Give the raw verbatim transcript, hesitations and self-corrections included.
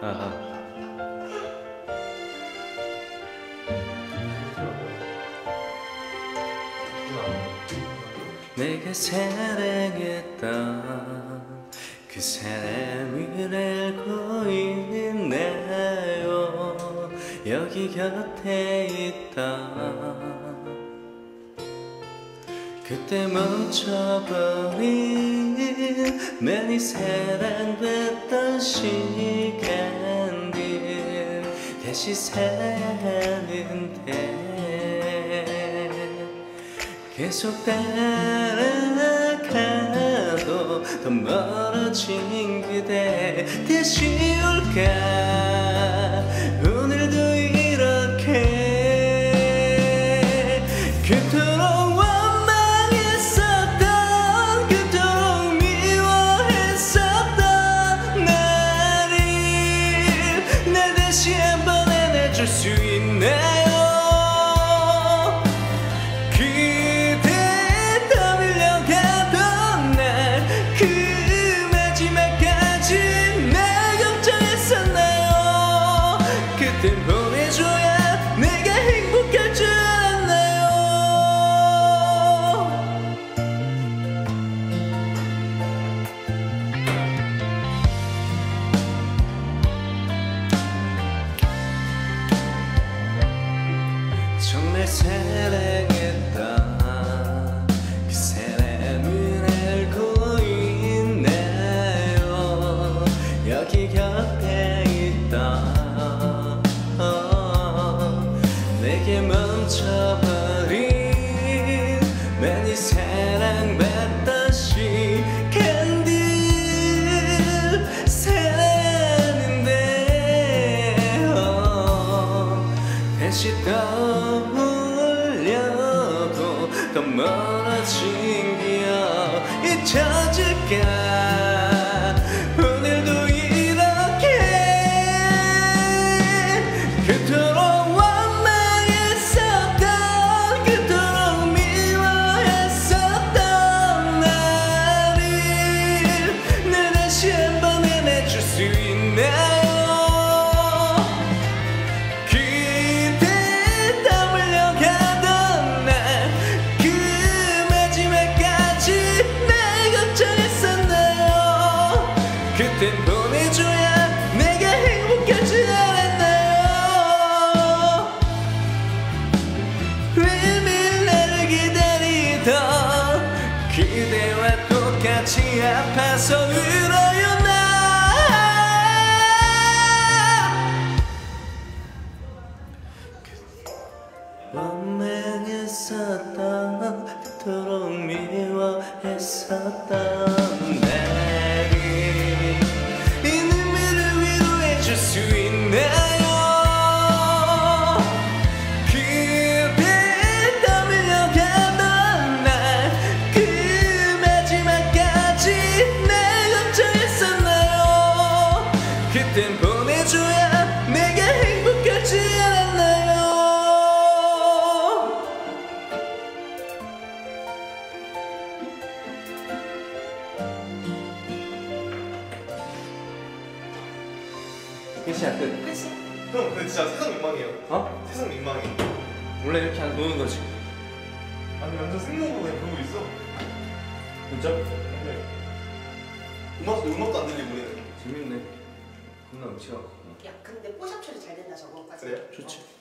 아하. 내가 사랑했던 그 사람을 알고 있나요? 여기 곁에 있던 그때 멈춰버린 많이 사랑받던 시간들 다시 사는데 계속 따라가도 더 멀어진 그대 다시 올까 오늘도 이렇게 그토록 원망했었던 그토록 미워했었던 나를 나 다시 한번 안아줄 수 있나요? 보내줘야 내가 행복할 줄 알았나요? 정말 사랑했던 그 사람을 알고 있나요? 여기 곁에 있던 내게 멈춰버린 많이 사랑받던 시간들 사는데 어, 다시 떠올려도 더 멀어진 기억 잊혀질까 오늘도 이렇게 그토록 그땐 보내줘야 내가 행복할 줄 알았나요? 매일 나를 기다리던 그대와 똑같이 아파서 울어요 나 원망했었던 그토록 미워했었던 날 수 있나요? 그대 땀 흘려가던 날 그 마지막까지 날 걱정했었나요? 그땐 보내줘야 내가 행복할 줄 알았나요? 끝이야 끝. 끝이야? 형 근데 진짜 세상 민망해요. 어? 세상 민망해. 원래 이렇게 안 노는 거지. 아니 완전 생각보다 그냥 그러고 있어. 진짜? 네. 음악도 음악도 안 들리고 우리는. 재밌네. 겁나 음치가. 야 근데 뽀샵 처리 잘 된다 저거. 그래요? 좋지.